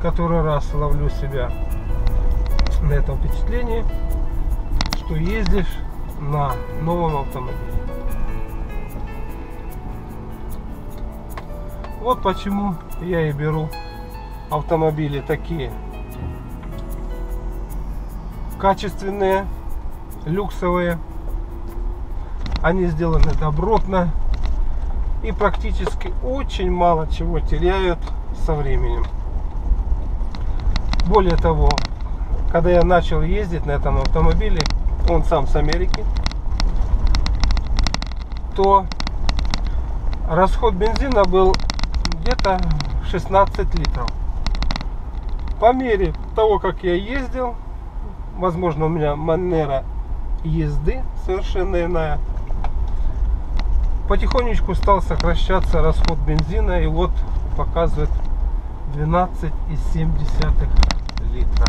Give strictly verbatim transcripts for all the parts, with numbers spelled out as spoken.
который раз ловлю себя на этом впечатлении, что ездишь на новом автомобиле. Вот почему я и беру автомобили такие качественные, люксовые. Они сделаны добротно и практически очень мало чего теряют со временем. Более того, когда я начал ездить на этом автомобиле, он сам с Америки, то расход бензина был где-то шестнадцать литров. По мере того, как я ездил, возможно, у меня манера езды совершенно иная, потихонечку стал сокращаться расход бензина, и вот показывает двенадцать и семь десятых литра,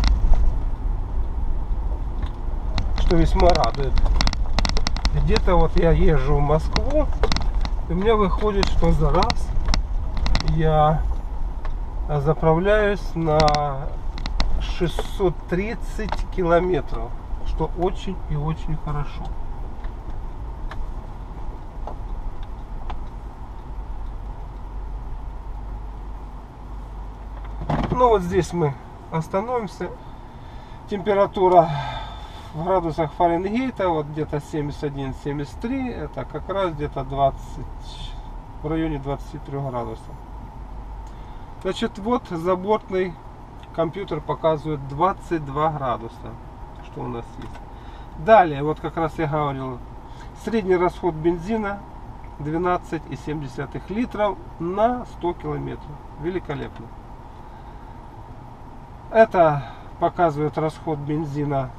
что весьма радует. Где-то вот я езжу в Москву, и у меня выходит, что за раз я заправляюсь на шестьсот тридцать километров, что очень и очень хорошо. Ну вот здесь мы остановимся. Температура в градусах Фаренгейта вот где-то семьдесят один — семьдесят три, это как раз где-то двадцать, в районе двадцати трёх градусов. Значит, вот забортный компьютер показывает двадцать два градуса, что у нас есть. Далее, вот как раз я говорил, средний расход бензина двенадцать и семь десятых литров на сто километров. Великолепно. Это показывает расход бензина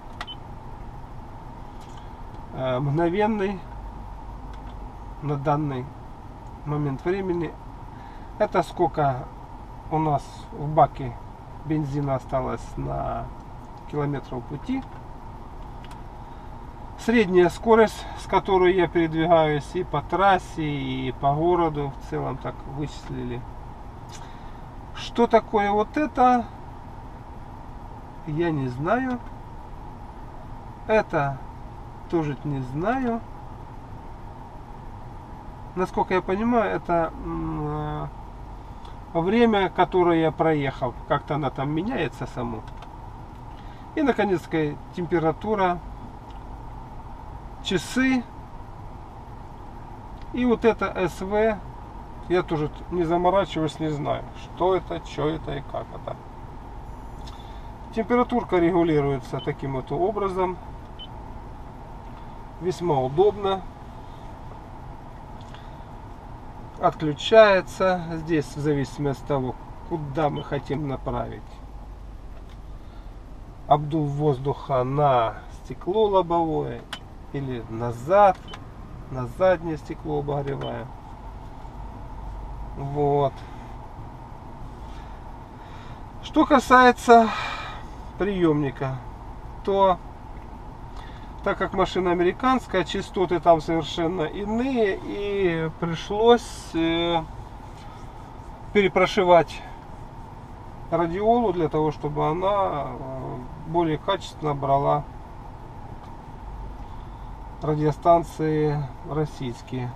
э, мгновенный на данный момент времени. Это сколько у нас в баке бензина осталось на километров пути. Средняя скорость, с которой я передвигаюсь и по трассе, и по городу в целом, так вычислили. Что такое вот это, я не знаю. Это тоже не знаю. Насколько я понимаю, это время, которое я проехал. Как-то она там меняется само. И, наконец, температура, часы. И вот это эс вэ. Я тоже не заморачиваюсь, не знаю, что это, что это и как это. Температурка регулируется таким вот образом. Весьма удобно. Отключается здесь в зависимости от того, куда мы хотим направить. Обдув воздуха на стекло лобовое или назад, на заднее стекло обогреваем. Вот. Что касается приемника, то так как машина американская, частоты там совершенно иные, и пришлось э, перепрошивать радиолу для того, чтобы она э, более качественно брала радиостанции российские.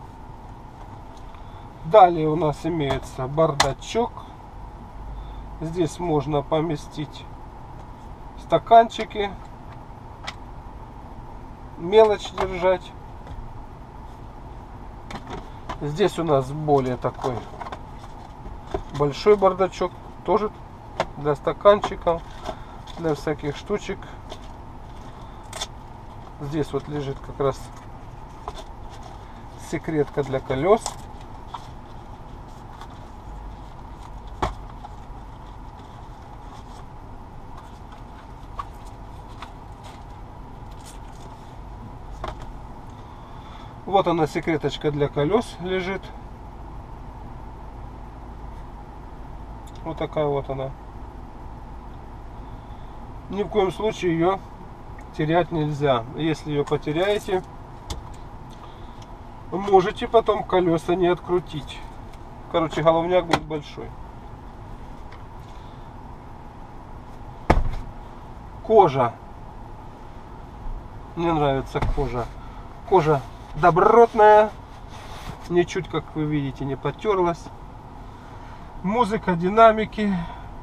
Далее у нас имеется бардачок. Здесь можно поместить стаканчики, мелочь держать. Здесь у нас более такой большой бардачок, тоже для стаканчиков, для всяких штучек. Здесь вот лежит как раз секретка для колес. Вот она, секреточка для колес лежит. Вот такая вот она. Ни в коем случае ее терять нельзя. Если ее потеряете, можете потом колеса не открутить. Короче, головняк будет большой. Кожа. Мне нравится кожа. Кожа добротная. Ничуть, как вы видите, не потерлась. Музыка, динамики.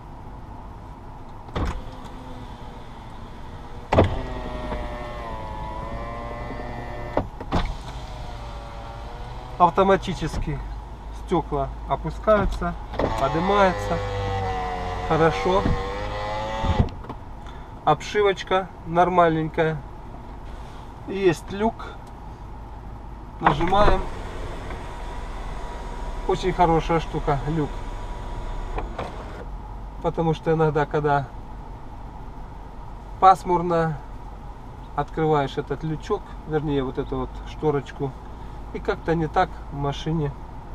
Автоматически стекла опускаются, поднимаются. Хорошо. Обшивочка нормальненькая. Есть люк. Нажимаем. Очень хорошая штука, люк. Потому что иногда, когда пасмурно, открываешь этот лючок, вернее вот эту вот шторочку, и как-то не так в машине.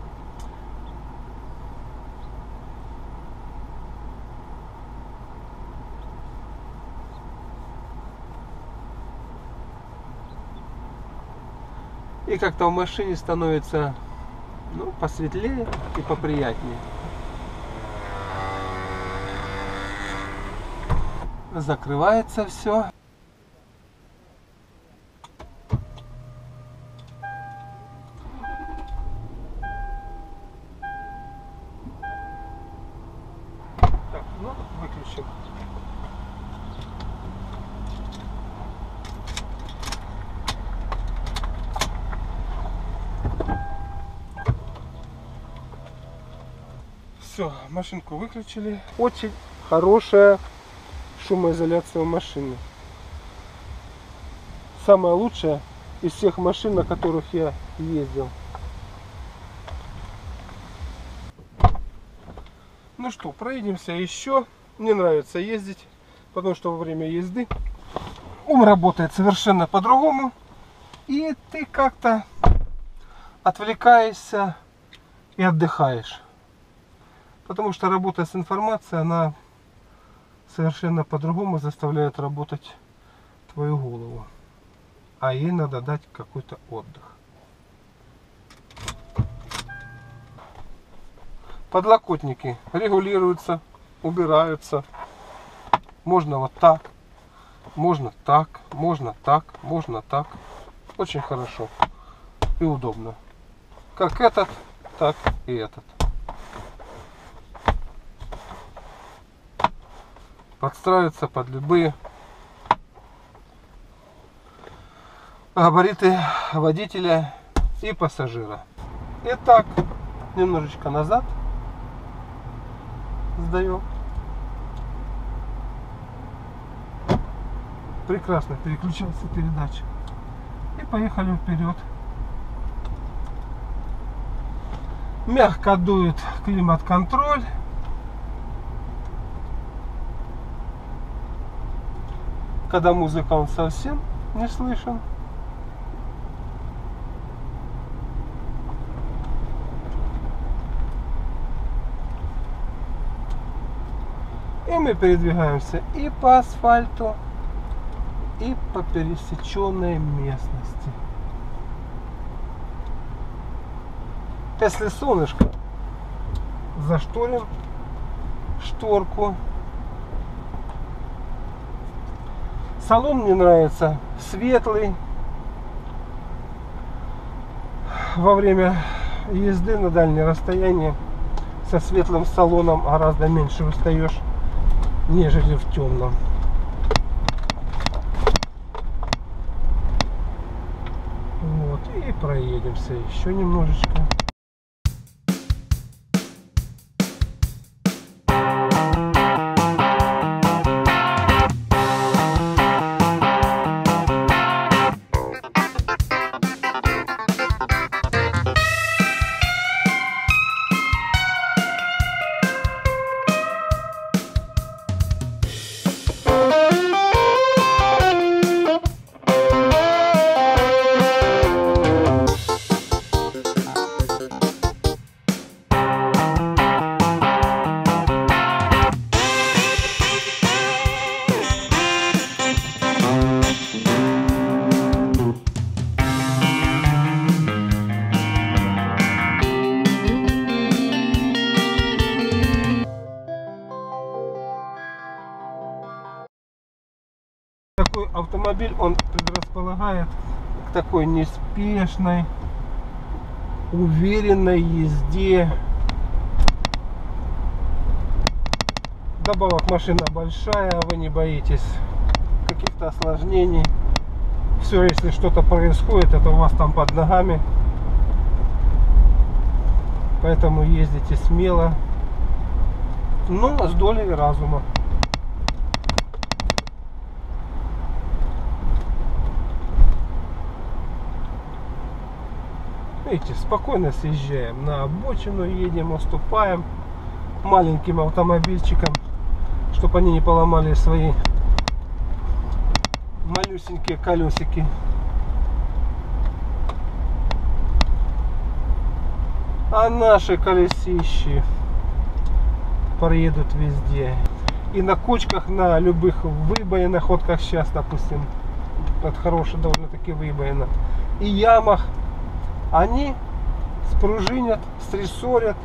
И как-то в машине становится, ну, посветлее и поприятнее. Закрывается все. Так, ну, выключим. Все, машинку выключили. Очень хорошая шумоизоляция у машины. Самая лучшая из всех машин, на которых я ездил. Ну что, проедемся еще. Мне нравится ездить, потому что во время езды ум работает совершенно по-другому. И ты как-то отвлекаешься и отдыхаешь. Потому что работа с информацией, она совершенно по-другому заставляет работать твою голову. А ей надо дать какой-то отдых. Подлокотники регулируются, убираются. Можно вот так, можно так, можно так, можно так. Очень хорошо и удобно. Как этот, так и этот. Подстраиваться под любые габариты водителя и пассажира. Итак, немножечко назад сдаем. Прекрасно переключился передача. И поехали вперед. Мягко дует климат-контроль. Когда музыка, он совсем не слышен. И мы передвигаемся и по асфальту, и по пересеченной местности. Если солнышко, зашторим шторку. Салон мне нравится светлый. Во время езды на дальние расстояния со светлым салоном гораздо меньше устаешь, нежели в темном. Вот, и проедемся еще немножечко. такой автомобиль, он предрасполагает к такой неспешной, уверенной езде. Добавок, машина большая, вы не боитесь каких-то осложнений. Все, если что-то происходит, это у вас там под ногами. Поэтому ездите смело, но с долей разума. Видите, спокойно съезжаем на обочину, едем, уступаем маленьким автомобильчикам, чтобы они не поломали свои малюсенькие колесики. А наши колесищи проедут везде. И на кочках, на любых выбоинах, вот как сейчас, допустим, под хорошей довольно-таки выбоина, и ямах, они спружинят, стрессорят,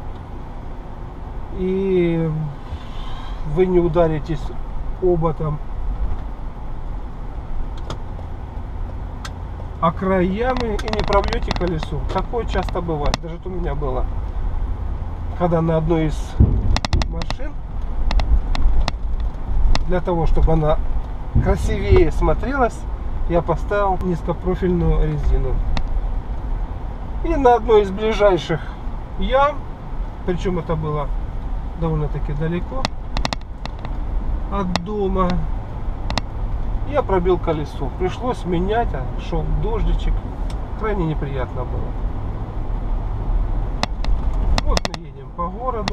и вы не ударитесь оботом о край ямы и не пробьете колесо. Такое часто бывает. Даже у меня было, когда на одной из машин, для того, чтобы она красивее смотрелась, я поставил низкопрофильную резину. И на одной из ближайших ям, причем это было довольно-таки далеко от дома, я пробил колесо. Пришлось менять, а шел дождичек. Крайне неприятно было. Вот мы едем по городу.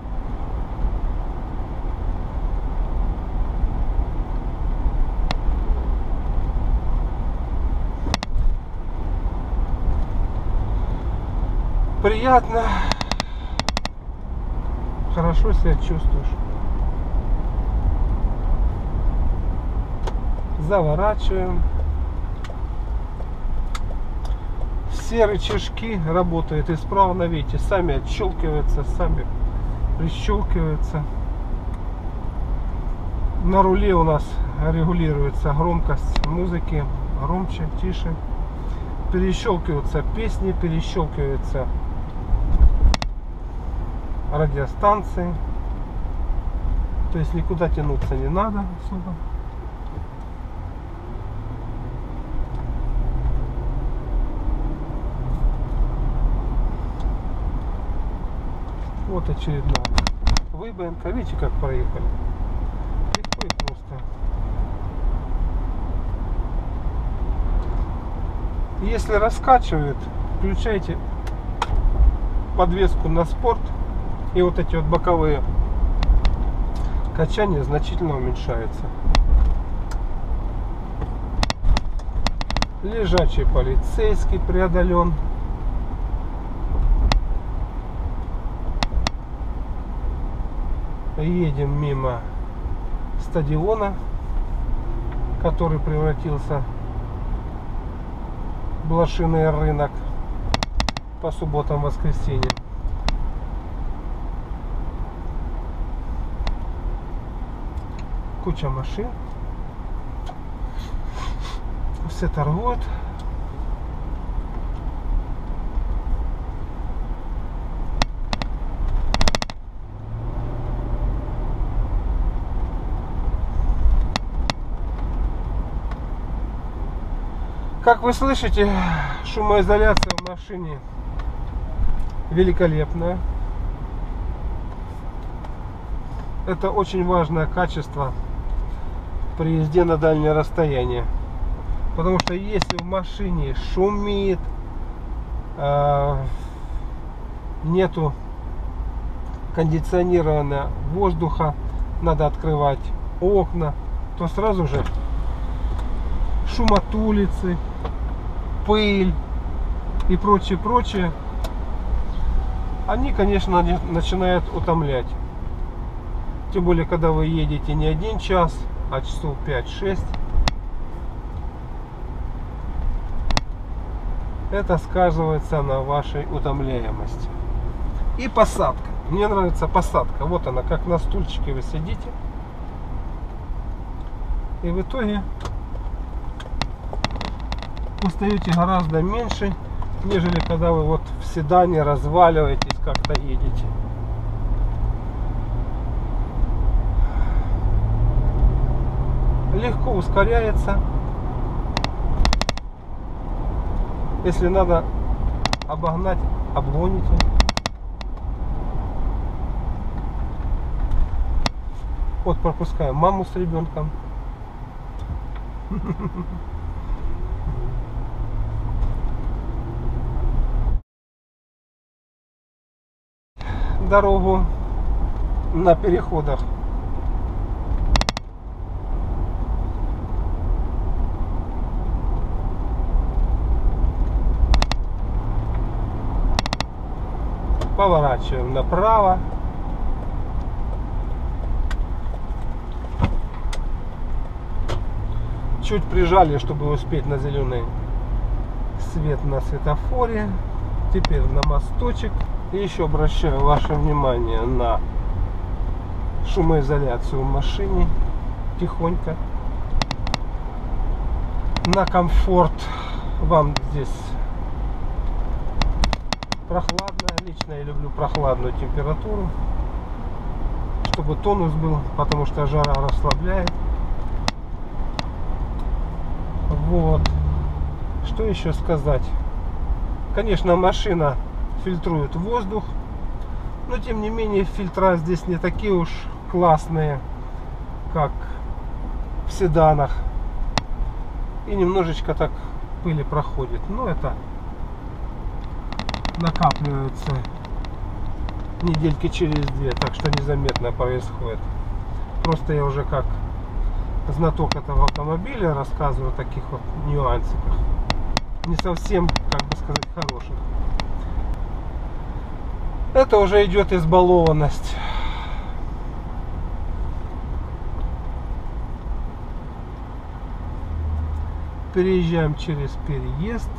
Приятно. Хорошо себя чувствуешь. Заворачиваем. Все рычажки работают исправно, видите, сами отщелкиваются, сами прищелкиваются. На руле у нас регулируется громкость музыки, громче, тише. Перещелкиваются песни, перещелкиваются радиостанции. То есть никуда тянуться не надо особо. Вот очередная выбоинка. Видите, как проехали? Легко и просто. Если раскачивает, включайте подвеску на спорт, и вот эти вот боковые качания значительно уменьшаются. Лежачий полицейский преодолен. Едем мимо стадиона, который превратился в блошиный рынок по субботам, воскресеньям. Куча машин. Все торгуют. Как вы слышите, шумоизоляция в машине великолепная. Это очень важное качество при езде на дальнее расстояние. Потому что если в машине шумит, э, нету кондиционированного воздуха, надо открывать окна, то сразу же шум от улицы, пыль и прочее, прочее, они, конечно, начинают утомлять. Тем более, когда вы едете не один час, а часов пять-шесть. Это сказывается на вашей утомляемости. И посадка. Мне нравится посадка. Вот она, как на стульчике вы сидите. И в итоге устаете гораздо меньше, нежели когда вы вот в седане разваливаетесь, как-то едете. Легко ускоряется. Если надо обогнать, обгоните. Вот пропускаем маму с ребенком. Дорогу на переходах. Поворачиваем направо. Чуть прижали, чтобы успеть на зеленый свет на светофоре. Теперь на мосточек. И еще обращаю ваше внимание на шумоизоляцию в машине. Тихонько. На комфорт. Вам здесь прохладно. Лично я люблю прохладную температуру, чтобы тонус был, потому что жара расслабляет. Вот. Что еще сказать? Конечно, машина фильтрует воздух, но тем не менее фильтра здесь не такие уж классные, как в седанах. И немножечко так пыли проходит. Но это накапливается недельки через две, так что незаметно происходит. Просто я уже как знаток этого автомобиля рассказываю о таких вот нюансиках, не совсем, как бы сказать, хороших. Это уже идет избалованность. Переезжаем через переезд.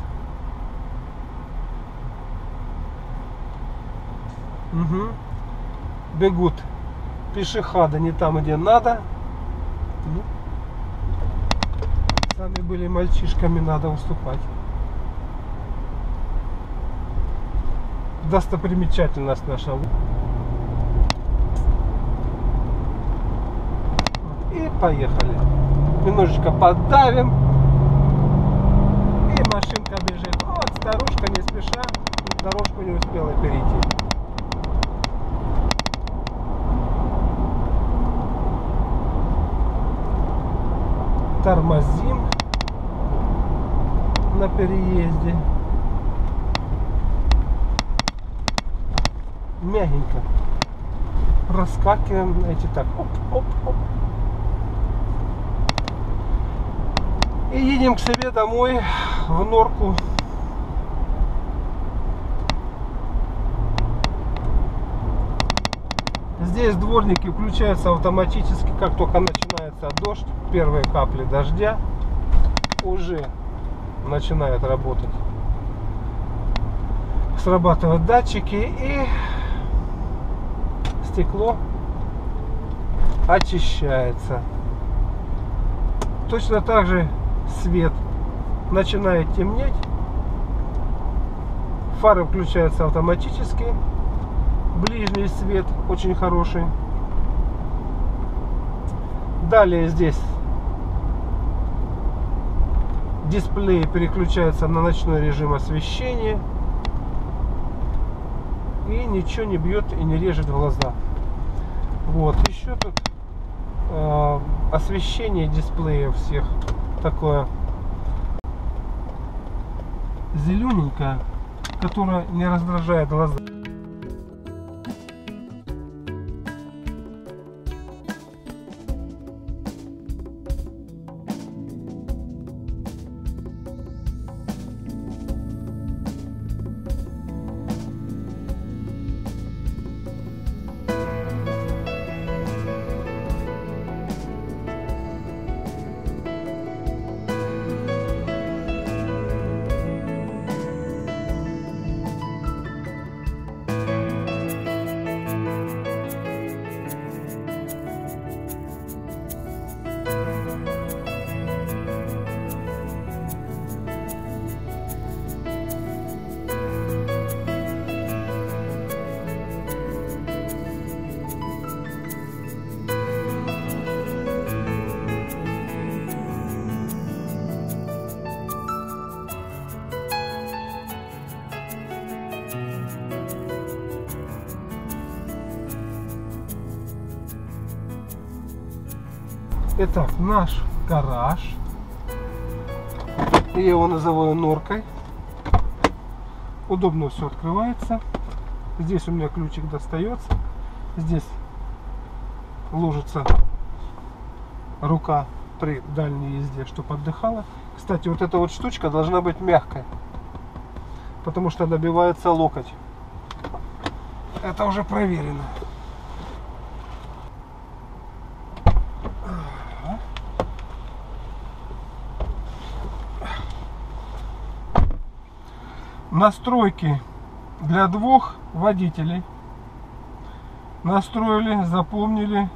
Угу. Бегут пешеходы не там, где надо. Ну, сами были мальчишками, надо уступать. Достопримечательность наша. И поехали. Немножечко поддавим. И машинка бежит. Вот старушка не спеша, дорожку не успела перейти. Тормозим на переезде. Мягенько проскакиваем, знаете, так, оп, оп, оп. И едем к себе домой в норку. Здесь дворники включаются автоматически, как только начинается дождь. Первые капли дождя уже начинают работать. Срабатывают датчики, и стекло очищается. Точно так же свет начинает темнеть. Фары включаются автоматически. Ближний свет очень хороший. Далее здесь дисплей переключается на ночной режим освещения. И ничего не бьет и не режет в глаза. Вот, еще тут э, освещение дисплея всех такое зелененькое, которое не раздражает глаза. Итак, наш гараж. Я его называю норкой. Удобно все открывается. Здесь у меня ключик достается. Здесь ложится рука при дальней езде, чтобы отдыхала. Кстати, вот эта вот штучка должна быть мягкой, потому что набивается локоть. Это уже проверено. Настройки для двух водителей. Настроили, запомнили.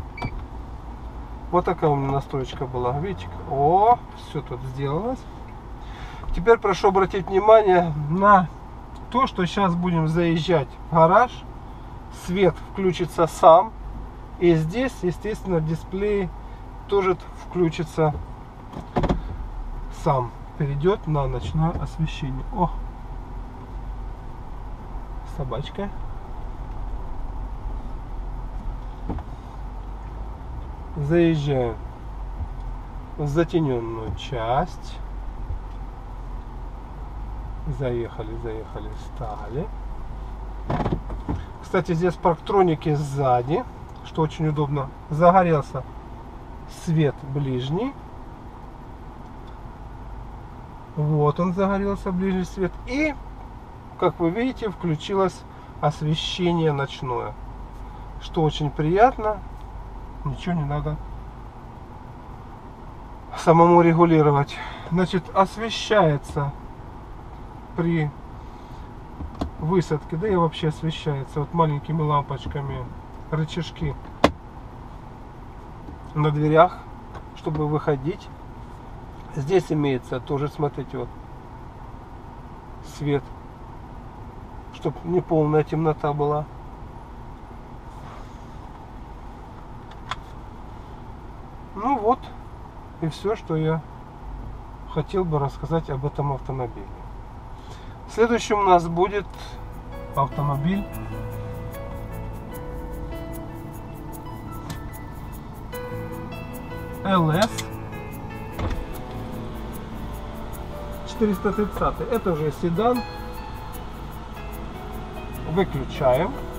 Вот такая у меня настроечка была. Видите? О, все тут сделалось. Теперь прошу обратить внимание на то, что сейчас будем заезжать в гараж. Свет включится сам. И здесь, естественно, дисплей тоже включится сам. Перейдет на ночное освещение. О! Собачка. Заезжаем в затененную часть. Заехали, заехали, стали. Кстати, здесь парктроники сзади, что очень удобно. Загорелся свет ближний. Вот он загорелся, ближний свет. И, как вы видите, включилось освещение ночное, что очень приятно. Ничего не надо самому регулировать. Значит, освещается при высадке, да и вообще освещается вот маленькими лампочками рычажки на дверях, чтобы выходить. Здесь имеется тоже, смотрите, вот свет, чтобы не полная темнота была. Ну вот и все, что я хотел бы рассказать об этом автомобиле. Следующим у нас будет автомобиль эл эс четыреста тридцать. Это уже седан. Выключаем.